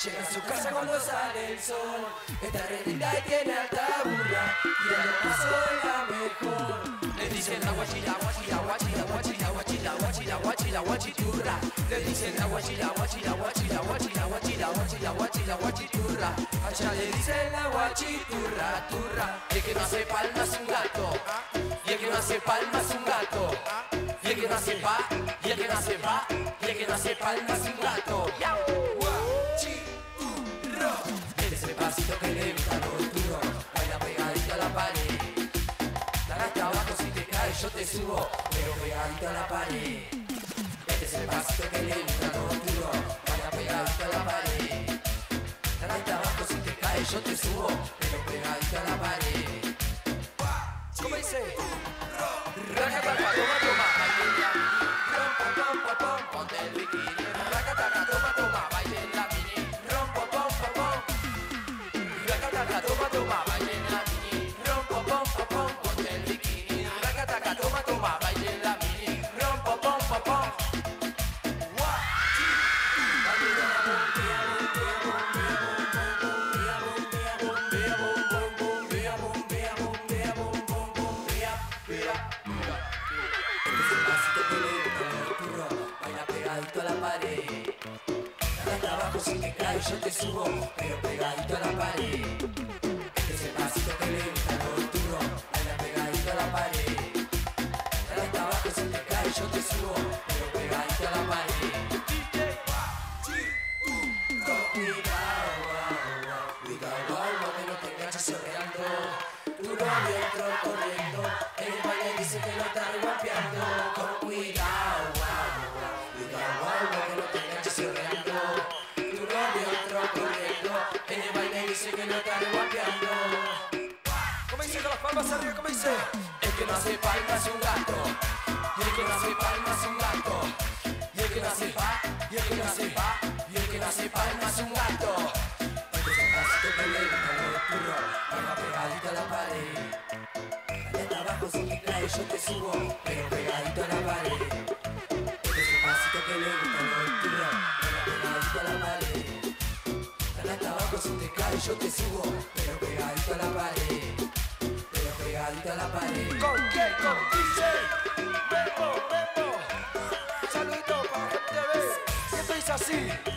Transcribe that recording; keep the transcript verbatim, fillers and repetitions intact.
Llega a su casa cuando sale el sol. Está re linda y tiene alta burra. Tirando paso es la mejor. Le dicen la guachila, guachila, guachila, guachila, guachila, guachila, guachila, guachiturra. Le dicen la guachila, guachila, guachila, guachila, guachila, guachila, guachila, guachiturra. Allá le dicen la guachiturra, turra. El que no hace palma es un gato. Y el que no hace palma es un gato. Y el que no hace pa, y el que no hace pa, y el que no hace palma es un gato. Guachiturro. Este es el pasito que le gusta a los turros. Baila pegadito a la pared. Dale hasta abajo si te caes yo te subo, pero pegadito a la pared. Este es el pasito que le gusta a los turros. Baila pegadito a la pared. Dale hasta abajo si te caes yo te subo, pero pegadito a la pared. ¿Cómo dice? Racataca, toma, toma, baile en la mini. Rompo, pom, pom, pom, ponte el bikini. Racataca, toma, toma, baile en la mini. Rompo, pom, pom, pom. Racataca, toma, toma, baile en la mini. Rompo, pom, pom, pom, ponte el bikini. Racataca, toma, toma, baile en la mini. Rompo, pom, pom, pom. Pegadito a la pared. Dale hasta abajo si te caes yo te subo, pero pegadito a la pared. Este es el pasito que le gusta a los turros. Baila pegadito a la pared. Dale hasta abajo si te caes yo te subo, pero pegadito a la pared. Cuidado, cuidado, cuidado, que no te enganches sorreando. Tu novio entró corriendo, el baile dice que lo está reguapeando. Con cuidado, que no te enganches sorreando. Tu novio entró corriendo, en el baile dice que no está reguapeando. ¿Cómo dice con las palmas arriba? ¿Cómo dice? El que no hace palmas es un gato. Y el que no hace palmas es un gato. Y el que no hace pa, y el que no hace pa, y el que no hace palmas es un gato. Este es el pasito que le gusta a los turros. Baila pegadito a la pared. Dale hasta abajo si te caes yo te subo, pero pegadito a la pared. Que le gusta a los turros, baila pegadito a la pared. Dale hasta abajo si te caes yo te subo, pero pegadito a la pared. Pero pegadito a la pared. ¿Con qué? Con dice Memo, Memo. Saludito para gente, ¿ves? Y esto dice así.